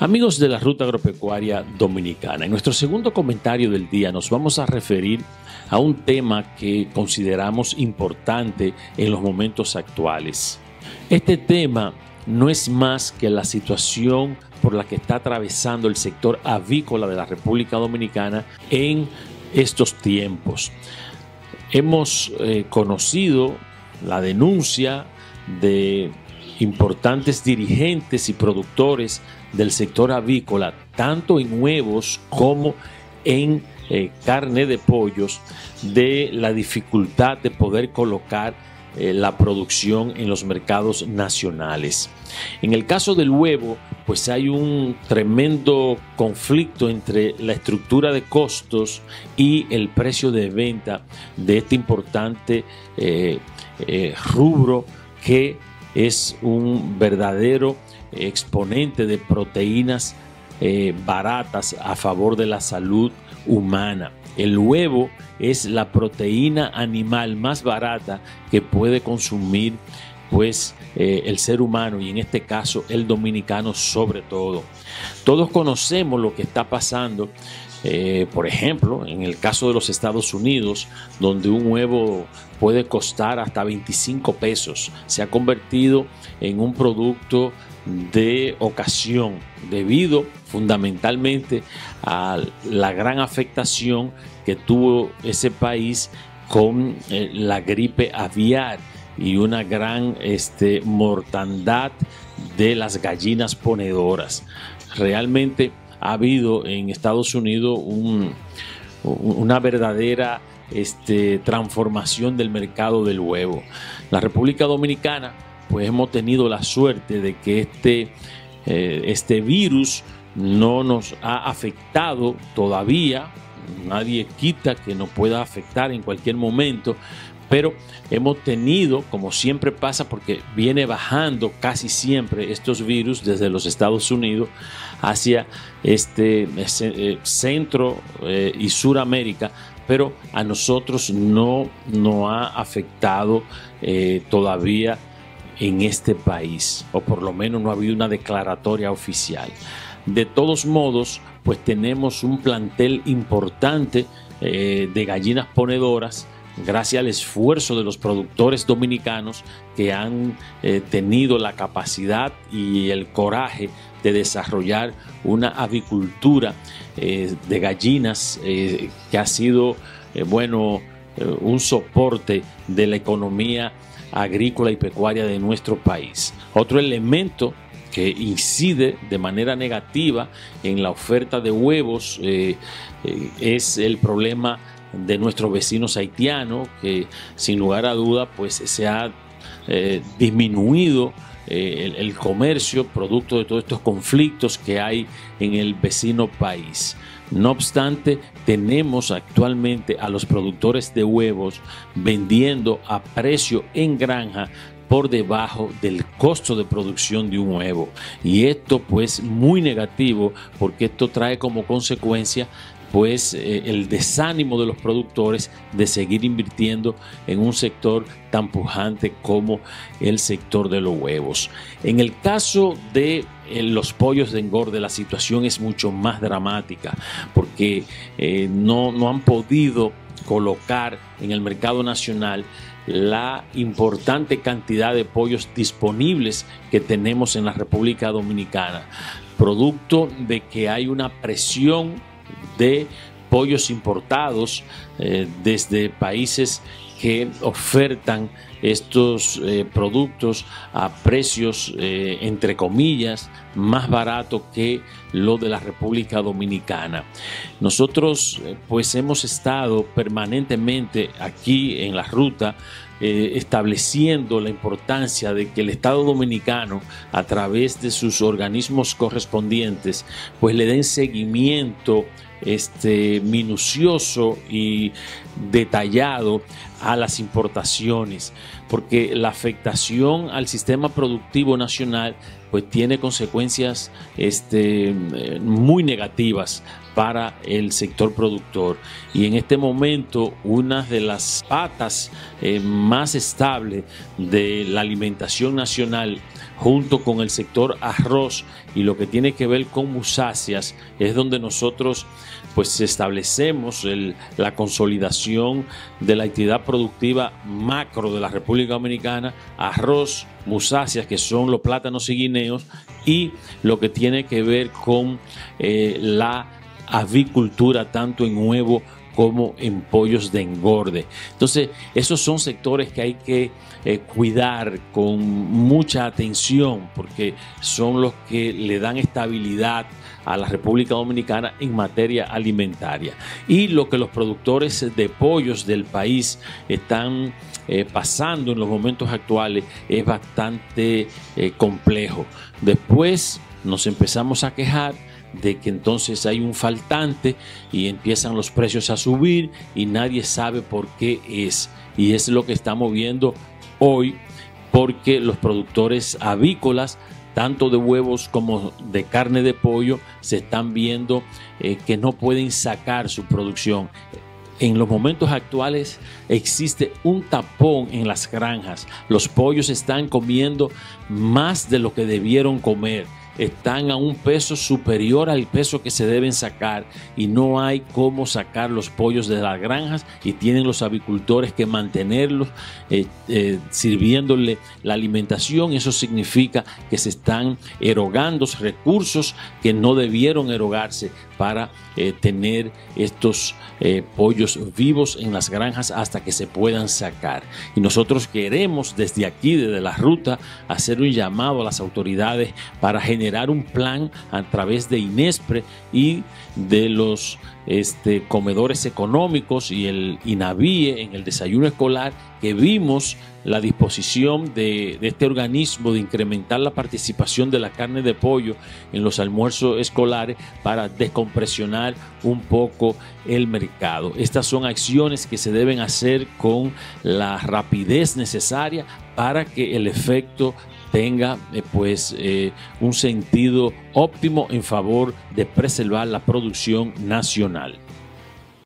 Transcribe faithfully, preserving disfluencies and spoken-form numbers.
Amigos de la Ruta Agropecuaria Dominicana, en nuestro segundo comentario del día nos vamos a referir a un tema que consideramos importante en los momentos actuales. Este tema no es más que la situación por la que está atravesando el sector avícola de la República Dominicana en estos tiempos. Hemos eh, conocido la denuncia de importantes dirigentes y productores del sector avícola, tanto en huevos como en eh, carne de pollos, de la dificultad de poder colocar eh, la producción en los mercados nacionales. En el caso del huevo, pues hay un tremendo conflicto entre la estructura de costos y el precio de venta de este importante eh, eh, rubro que es un verdadero exponente de proteínas eh, baratas a favor de la salud humana. El huevo es la proteína animal más barata que puede consumir pues eh, el ser humano, y en este caso el dominicano sobre todo. Todos conocemos lo que está pasando, eh, por ejemplo, en el caso de los Estados Unidos, donde un huevo puede costar hasta veinticinco pesos. Se ha convertido en un producto de ocasión debido fundamentalmente a la gran afectación que tuvo ese país con eh, la gripe aviar y una gran este, mortandad de las gallinas ponedoras. Realmente ha habido en Estados Unidos un, una verdadera este, transformación del mercado del huevo. La República Dominicana, pues hemos tenido la suerte de que este, eh, este virus no nos ha afectado todavía. Nadie quita que nos pueda afectar en cualquier momento, pero hemos tenido, como siempre pasa, porque viene bajando casi siempre estos virus desde los Estados Unidos hacia este eh, Centro eh, y Suramérica, pero a nosotros no nos ha afectado eh, todavía en este país, o por lo menos no ha habido una declaratoria oficial. De todos modos, pues tenemos un plantel importante eh, de gallinas ponedoras, gracias al esfuerzo de los productores dominicanos que han eh, tenido la capacidad y el coraje de desarrollar una avicultura eh, de gallinas eh, que ha sido eh, bueno, eh, un soporte de la economía agrícola y pecuaria de nuestro país. Otro elemento que incide de manera negativa en la oferta de huevos eh, eh, es el problema de nuestros vecinos haitianos, que sin lugar a duda pues se ha eh, disminuido eh, el, el comercio producto de todos estos conflictos que hay en el vecino país. No obstante, tenemos actualmente a los productores de huevos vendiendo a precio en granja por debajo del costo de producción de un huevo, y esto pues muy negativo, porque esto trae como consecuencia pues eh, el desánimo de los productores de seguir invirtiendo en un sector tan pujante como el sector de los huevos. En el caso de eh, los pollos de engorde, la situación es mucho más dramática, porque eh, no, no han podido colocar en el mercado nacional la importante cantidad de pollos disponibles que tenemos en la República Dominicana, producto de que hay una presión de pollos importados eh, desde países que ofertan estos eh, productos a precios, eh, entre comillas, más baratos que lo de la República Dominicana. Nosotros eh, pues hemos estado permanentemente aquí en la ruta eh, estableciendo la importancia de que el Estado Dominicano, a través de sus organismos correspondientes, pues le den seguimiento este, minucioso y detallado a las importaciones, porque la afectación al sistema productivo nacional pues tiene consecuencias este, muy negativas para el sector productor. Y en este momento una de las patas eh, más estables de la alimentación nacional, junto con el sector arroz y lo que tiene que ver con musáceas, es donde nosotros pues establecemos el, la consolidación de la actividad productiva macro de la República Dominicana: arroz, musáceas, que son los plátanos y guineos, y lo que tiene que ver con eh, la avicultura, tanto en huevo como en pollos de engorde. Entonces, esos son sectores que hay que eh, cuidar con mucha atención, porque son los que le dan estabilidad a la República Dominicana en materia alimentaria. Y lo que los productores de pollos del país están eh, pasando en los momentos actuales es bastante eh, complejo. Después nos empezamos a quejar de que entonces hay un faltante y empiezan los precios a subir y nadie sabe por qué es. Y es lo que estamos viendo hoy, porque los productores avícolas, tanto de huevos como de carne de pollo, se están viendo eh, que no pueden sacar su producción. En los momentos actuales existe un tapón en las granjas. Los pollos están comiendo más de lo que debieron comer. Están a un peso superior al peso que se deben sacar y no hay cómo sacar los pollos de las granjas, y tienen los avicultores que mantenerlos eh, eh, sirviéndole la alimentación. Eso significa que se están erogando recursos que no debieron erogarse para eh, tener estos eh, pollos vivos en las granjas hasta que se puedan sacar. Y nosotros queremos desde aquí, desde la ruta, hacer un llamado a las autoridades para generar un plan a través de INESPRE y de los este, comedores económicos y el INAVIE en el desayuno escolar, que vimos la disposición de, de este organismo de incrementar la participación de la carne de pollo en los almuerzos escolares para descompresionar un poco el mercado. Estas son acciones que se deben hacer con la rapidez necesaria para que el efecto tenga eh, pues eh, un sentido óptimo en favor de preservar la producción nacional.